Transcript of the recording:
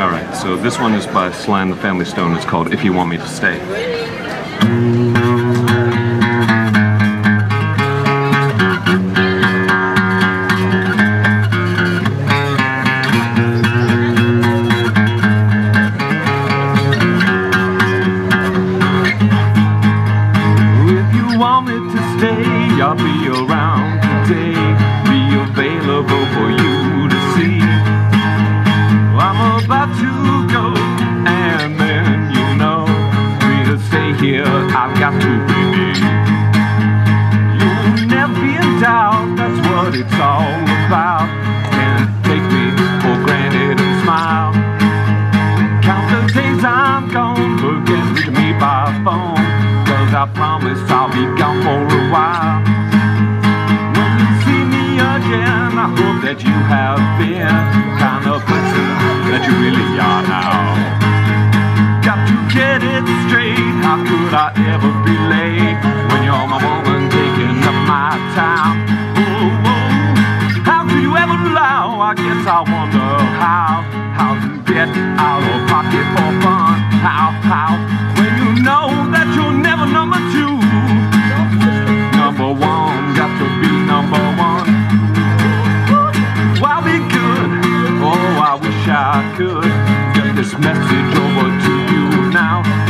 Alright, so this one is by Sly and the Family Stone. It's called If You Want Me to Stay. I'll be around today, be available for you to see. I'm about to go, and then you know me to stay here, I've got to be me. You'll never be in doubt, that's what it's all about. Can't take me for granted and smile. Count the days I'm gone, but can't reach me by phone, 'cause I promise I'll be gone for a while. I hope that you have been kind of person that you really are now. Got to get it straight, how could I ever be late when you're my woman taking up my time? Oh, oh, how could you ever allow? I guess I wonder how to get out of pocket for fun. How, when you know that you're never number two. Number one, got to be number one. I'll be good, oh I wish I could get this message over to you now.